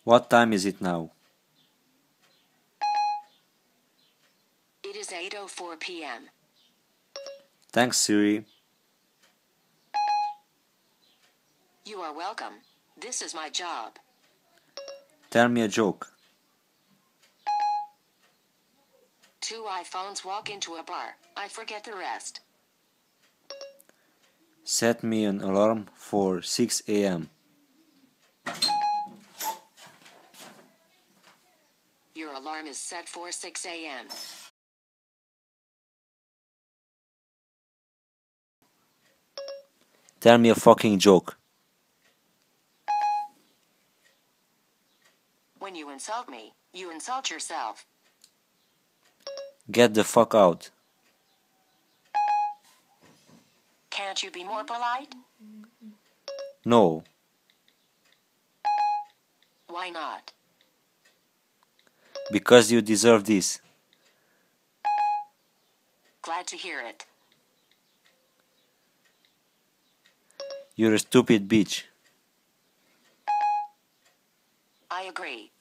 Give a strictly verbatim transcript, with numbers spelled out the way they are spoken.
What time is it now? It is eight oh four p m Thanks, Siri. You are welcome. This is my job. Tell me a joke. Two iPhones walk into a bar. I forget the rest. Set me an alarm for six a m Your alarm is set for six a m Tell me a fucking joke. When you insult me, you insult yourself. Get the fuck out. Can't you be more polite? No. Why not? Because you deserve this. Glad to hear it. You're a stupid bitch. I agree.